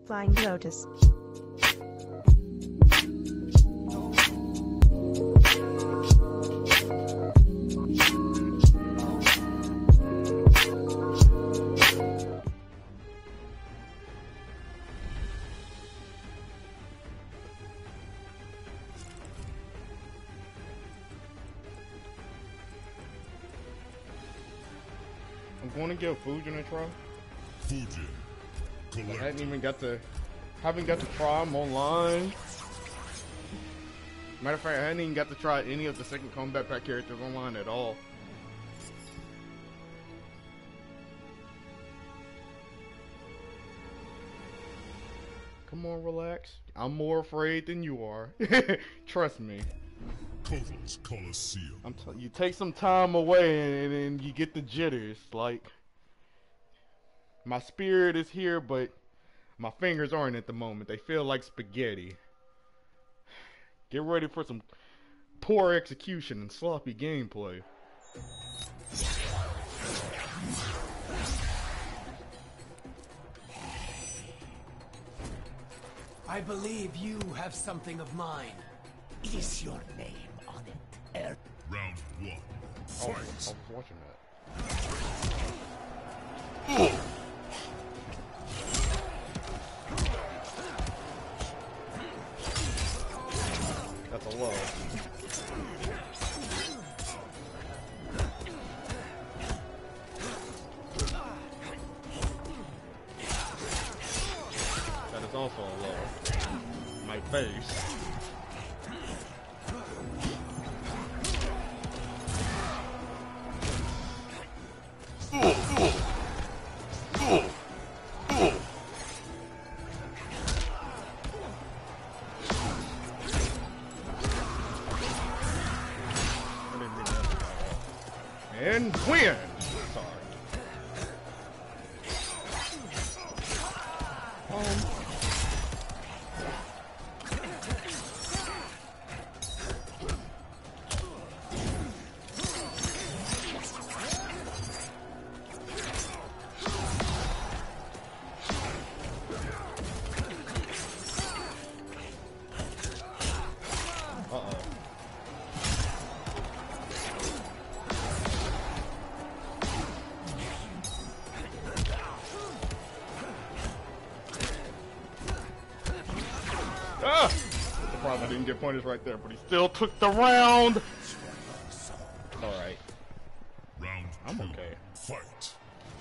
Flying Lotus. I'm going to give Fujin a try. Fujin. I haven't got to try him online. Matter of fact, I hadn't even got to try any of the second combat pack characters online at all. Come on, relax. I'm more afraid than you are. Trust me. Koval's Coliseum. You take some time away and then you get the jitters. Like, my spirit is here, but my fingers aren't at the moment. They feel like spaghetti. Get ready for some poor execution and sloppy gameplay. I believe you have something of mine. Is your name on it? Round one. Oh, I Fight. was watching that. That's a low. That is also a low. My face. And win! Sorry. Ah! The problem I didn't get pointers right there, but he still took the round! Alright. Round I'm two. okay. Fight.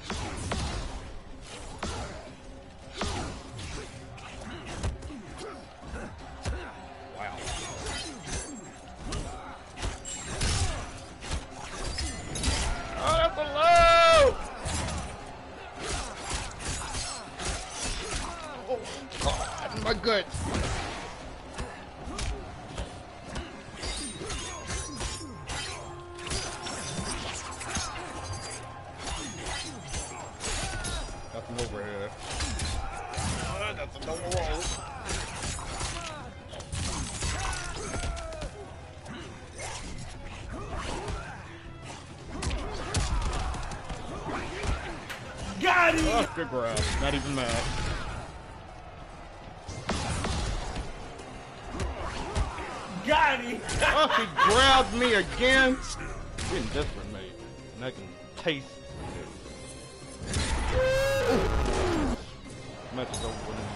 Wow. Oh, that's a low! Oh, God, my gut. That's an overhead. That's a double roll. Got him! Oh, good grab. Not even mad. Got him! Oh, he grabbed me again. Getting desperate, mate. And I can taste it. Match is over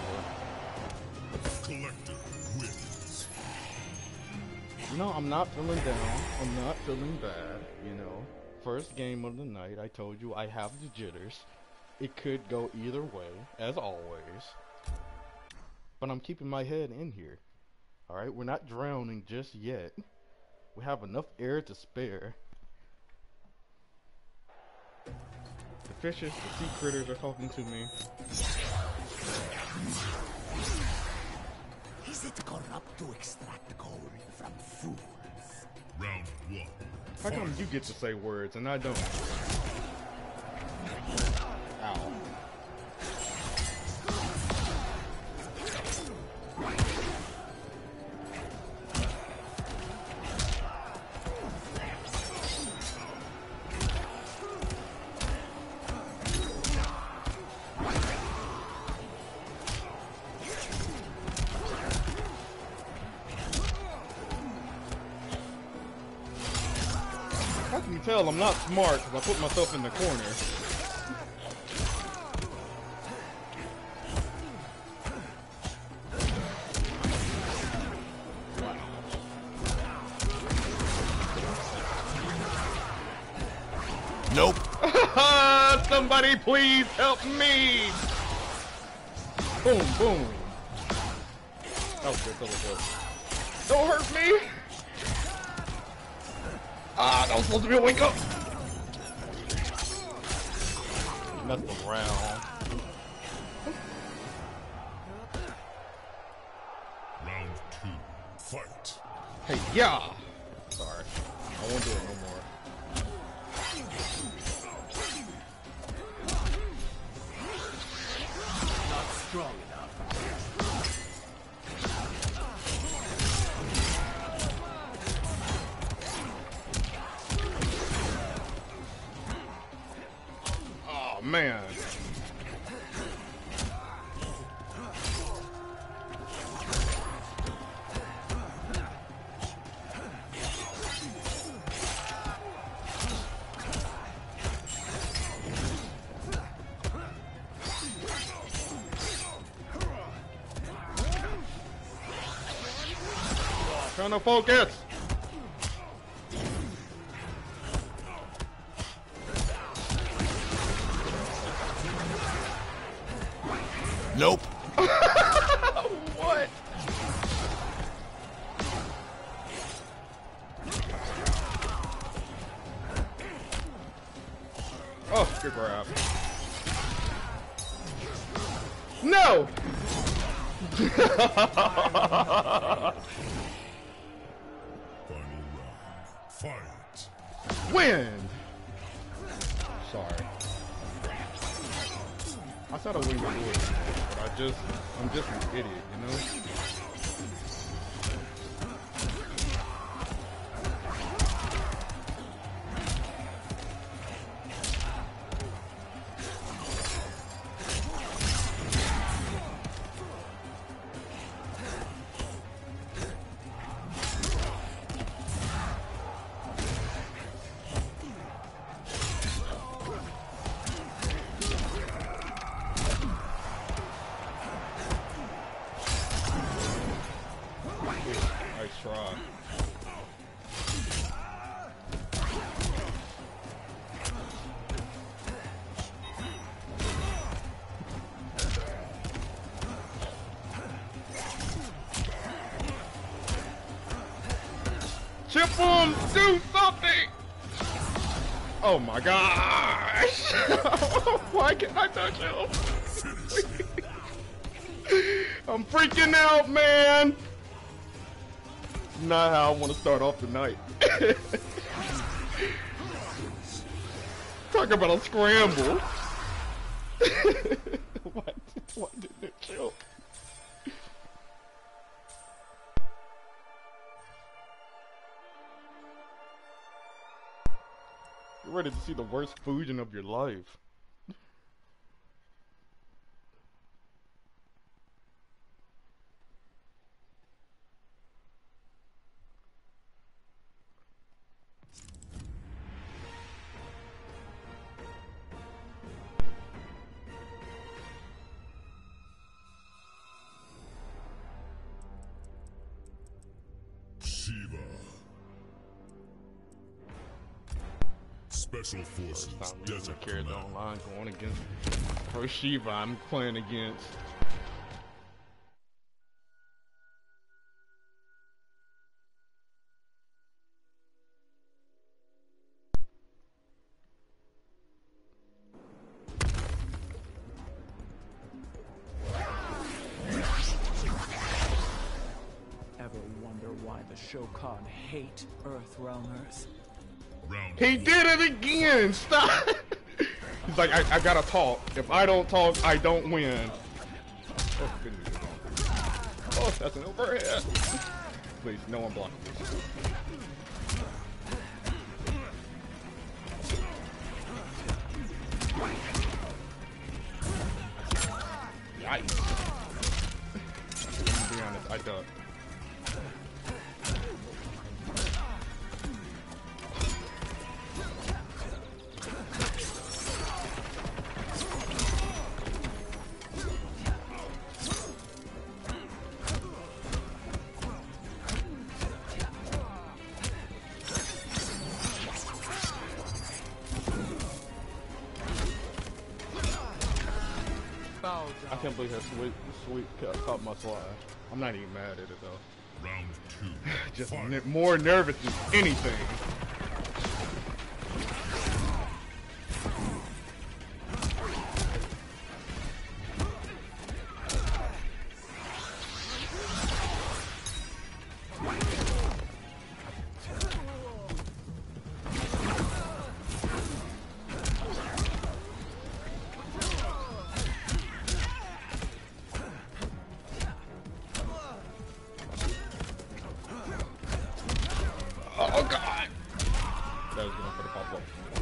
with anymore. Collective wins. You know, I'm not feeling down. I'm not feeling bad. You know, first game of the night, I told you I have the jitters. It could go either way, as always. But I'm keeping my head in here. Alright, we're not drowning just yet. We have enough air to spare. The fishes, the sea critters are talking to me. Is it corrupt to extract gold from fools? Round one. How come you get to say words and I don't? Ow. tell I'm not smart because I put myself in the corner. Nope. Somebody please help me! Boom, boom. That was good, that was good. Don't hurt me! Ah, that was supposed to be a wake up! That's the round. Round 2. Fight. Hey, yeah! Sorry. I won't do it no more. Not strong enough. Oh, man. Trying to focus. Nope. What? Oh, good grab. No! Final round. Fight. Win! Sorry. I thought I wouldn't do it, but I'm just an idiot, you know? Nice try. Chip him! Do something! Oh my gosh! Why can't I touch him? I'm freaking out, man! Not how I want to start off the night. Talk about a scramble. Why didn't it choke? You're ready to see the worst fusion of your life. Shiva. Special Forces Desert Carried Command. online going against pro Shiva I'm playing against. Ever wonder why the Shokan hate Earthrealmers? Round He did it again! Stop! He's like, I gotta talk. If I don't talk, I don't win. Oh, goodness. Oh, that's an overhead. Please, no one block me. Yikes. To be honest, I ducked. can't believe that sweet caught my slide. I'm not even mad at it though. Round 2. Just Fight. more nervous than anything. Oh god! That was going for the pop-up.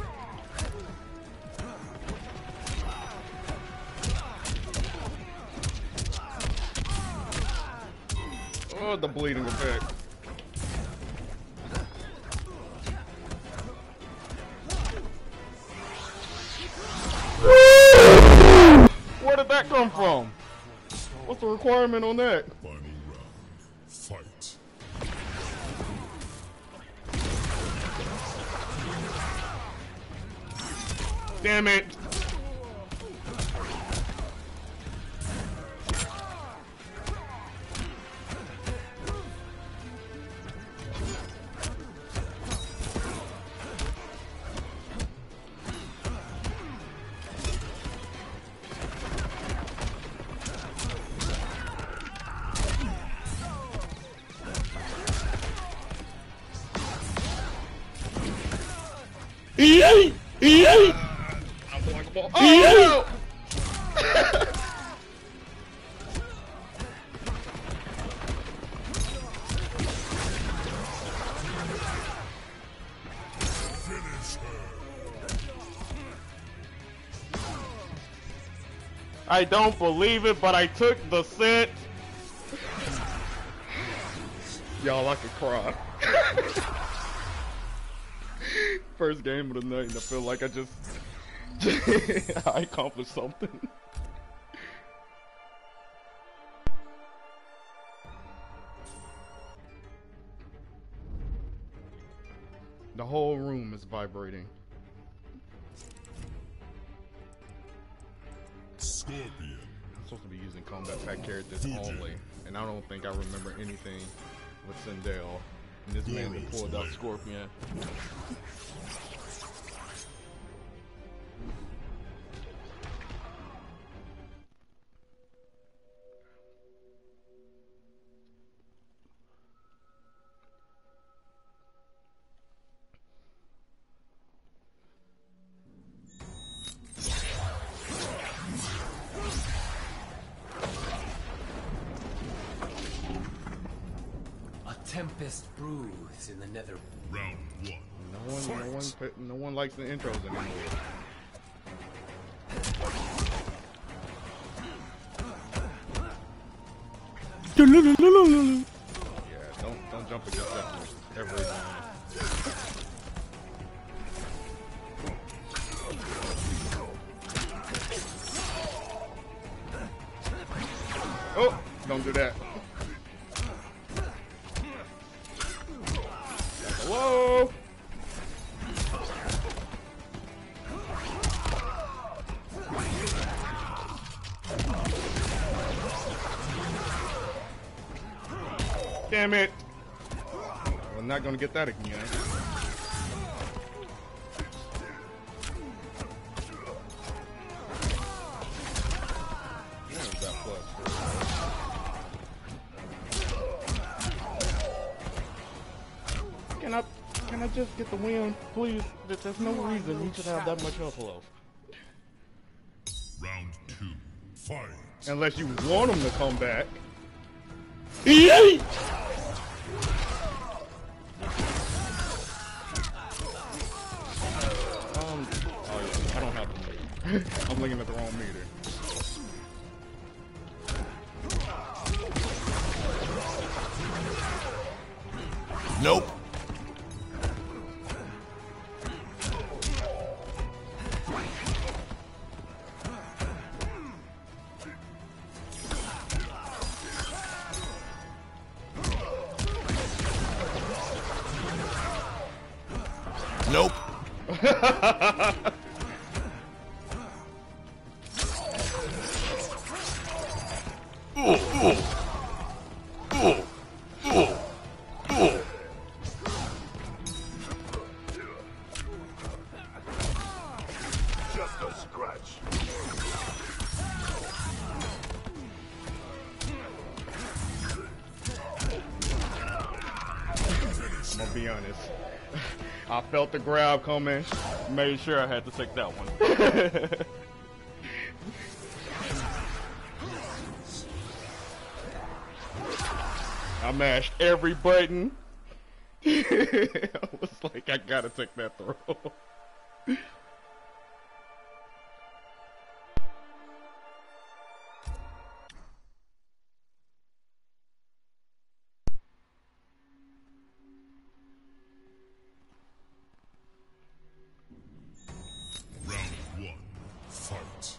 Oh, the bleeding effect. Where did that come from? What's the requirement on that? Final round. Fight. Damn it! Unblockable. Oh, no! Finish her. I don't believe it, but I took the set. Y'all, I could cry. First game of the night, and I feel like I just I accomplished something. The whole room is vibrating. Scorpion. I'm supposed to be using combat pack characters only, and I don't think I remember anything with Sindel. And this man pulled out Scorpion. Tempest brews in the nether. Round 1. No one likes the intros anymore. Yeah, don't jump against that ever again. Oh, don't do that. Hello? Damn it. We're not gonna get that again. There's that plus. Can I just get the win, please? There's no reason he should have that much health left. Round 2. Fight. Unless you want him to come back. I don't have to meter. I'm looking at the wrong meter. Nope. Nope. Just a scratch. I'm gonna be honest. I felt the grab coming, made sure I had to take that one. I mashed every button. I was like, I gotta take that throw. Round 1. Fight.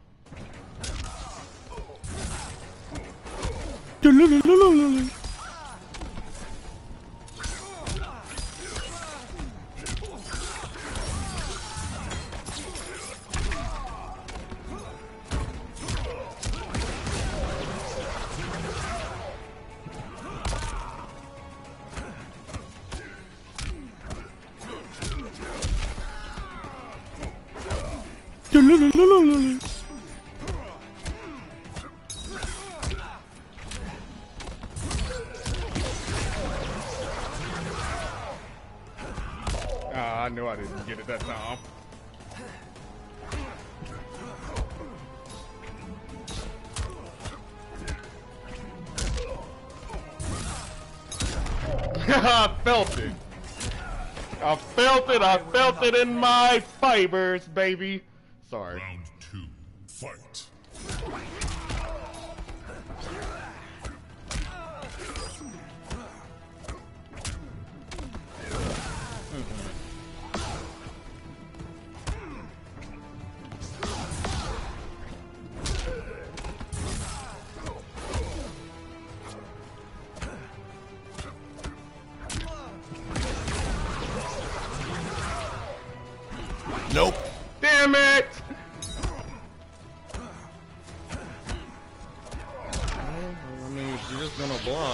Ah, I knew I didn't get it that time. I felt it. I felt it. I felt it in my fibers, baby. Sorry. Round 2. Fight. Nope. Damn it! I mean, you're just gonna block.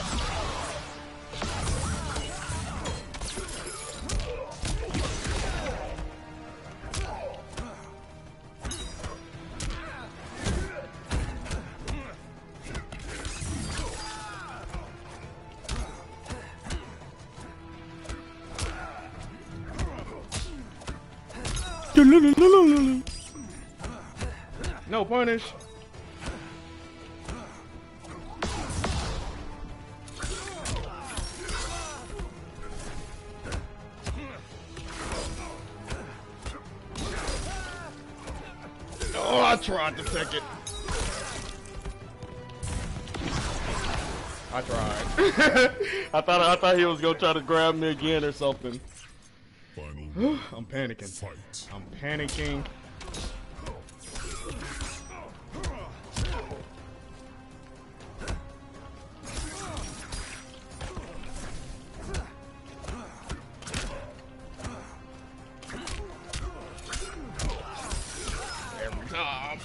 No punish. Oh, I tried to take it. I tried. I thought he was gonna try to grab me again or something. Final I'm panicking. fight. I'm panicking. Every time.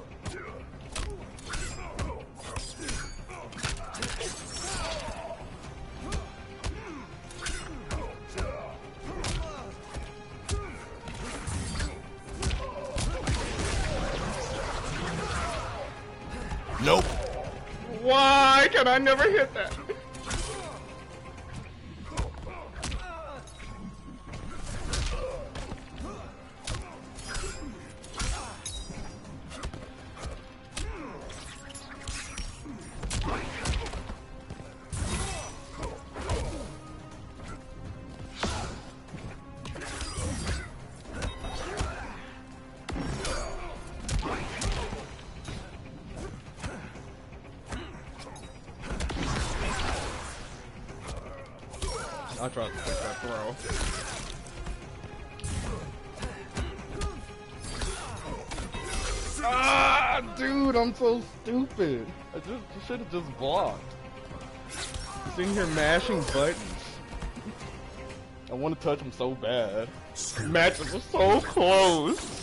Nope. Why can I never hit that? I tried to take that throw. Ah, dude, I'm so stupid. I should have just blocked. Sitting here mashing buttons. I want to touch him so bad. Matches were so close.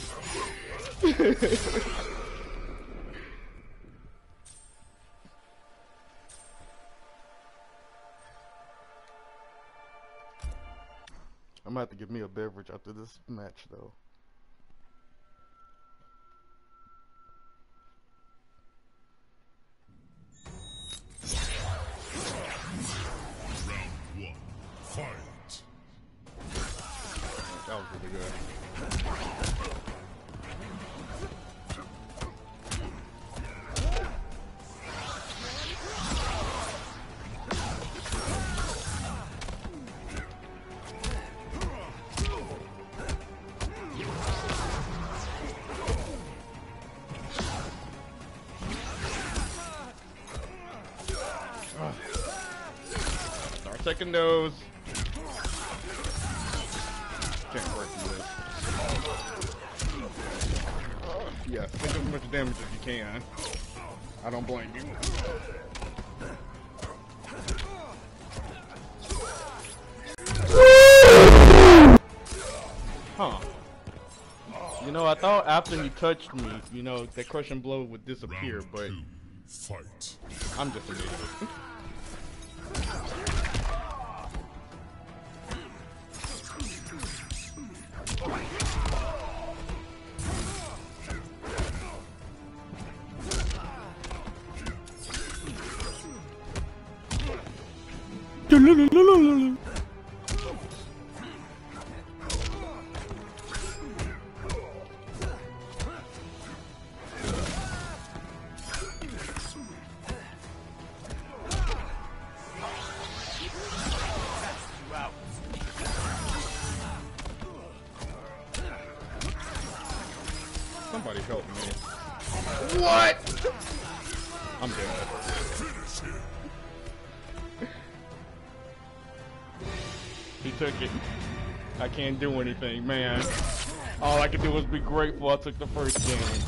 I'm gonna have to give me a beverage after this match, though. Round 1. Fight. That was really good. Start taking those. Can't work through this. Yeah, take as much damage as you can. I don't blame you. Huh. You know, I thought after he touched me, you know, that crushing blow would disappear, Round but 2. Fight. I'm just an idiot. Somebody help me. What? I'm dead. He took it. I can't do anything, man. All I can do is be grateful I took the first game.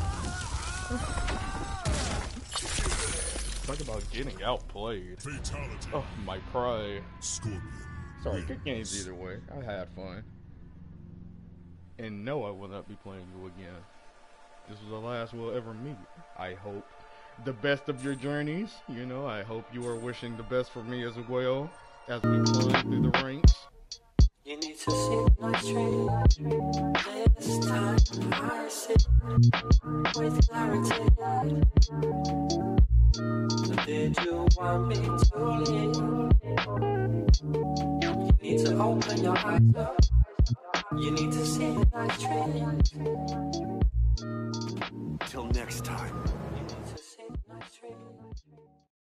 Talk about getting outplayed. Fatality. Oh, my pride. Scorpion. Sorry, good games either way. I had fun. And no, I will not be playing you again. This was the last we'll ever meet. I hope the best of your journeys. You know, I hope you are wishing the best for me as well as we climb through the ranks. You need to see my train. This time I sit with clarity. So did you want me to leave? You need to open your eyes up. You need to see my train. Till next time. You need to